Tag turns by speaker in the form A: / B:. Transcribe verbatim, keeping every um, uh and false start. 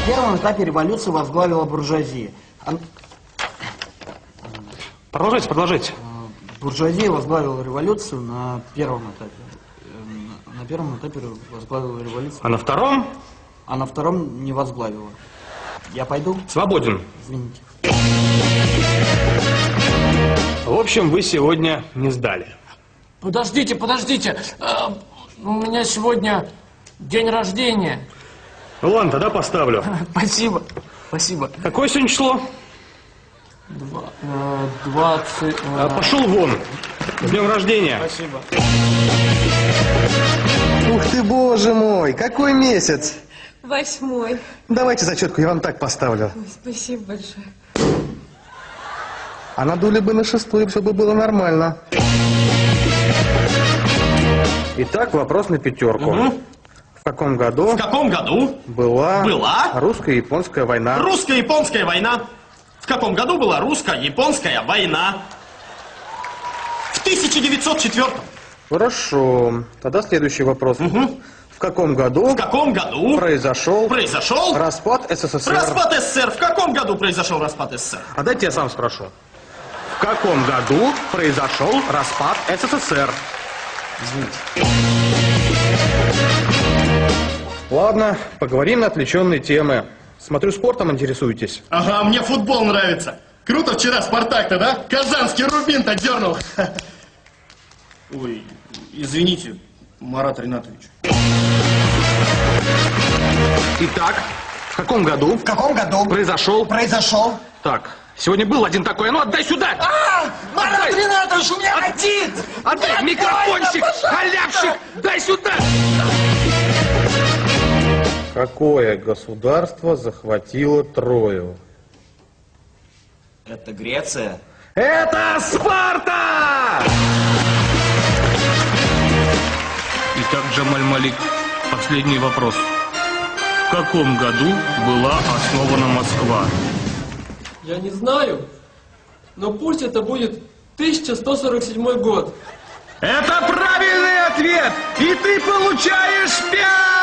A: первом этапе революции возглавила буржуазия. Ан...
B: Продолжайте, продолжайте.
A: Буржуазия возглавила революцию на первом этапе. На первом этапе возглавила революцию.
B: А на втором?
A: А на втором не возглавила. Я пойду?
B: Свободен.
A: Извините.
B: В общем, вы сегодня не сдали.
C: Подождите, подождите. А, у меня сегодня день рождения.
B: Ну ладно, тогда поставлю.
C: Спасибо, спасибо.
B: Какое сегодня число?
C: Два, э, двадцать... Э...
B: А, пошел вон. С днем рождения.
C: Спасибо.
D: Ух ты, боже мой, какой месяц!
E: Восьмой.
D: Давайте зачетку, я вам так поставлю.
E: Ой, спасибо большое.
D: А надули бы на шестой, все бы было нормально. Итак, вопрос на пятерку.
F: Угу.
D: В каком году?
F: В каком году
D: Была,
F: была
D: русско-японская война?
F: русско-японская война? В каком году была русско-японская война? В тысяча девятьсот четвёртом.
D: Хорошо. Тогда следующий вопрос.
F: Угу.
D: В каком году?
F: В каком году
D: произошел?
F: Произошел?
D: Распад СССР.
F: Распад СССР. В каком году произошел распад СССР?
D: А дайте я сам спрошу. В каком году произошел распад СССР?
A: Извините.
D: Ладно, поговорим на отвлеченные темы. Смотрю, спортом интересуетесь.
F: Ага, мне футбол нравится. Круто вчера Спартак-то, да? Казанский Рубин-то дернул. Ой, извините, Марат Ринатович.
D: Итак, в каком году?
A: В каком году
D: Произошел?
A: Произошел.
D: Так, сегодня был один такой, а ну отдай сюда!
A: А, Марат Ринатович, у меня отит!
D: Отдай микрофончик, халявщик, дай сюда! Какое государство захватило Трою?
G: Это Греция.
D: Это Спарта!
B: Итак, Джамаль Малик, последний вопрос. В каком году была основана Москва?
C: Я не знаю, но пусть это будет тысяча сто сорок седьмой год.
D: Это правильный ответ! И ты получаешь пять!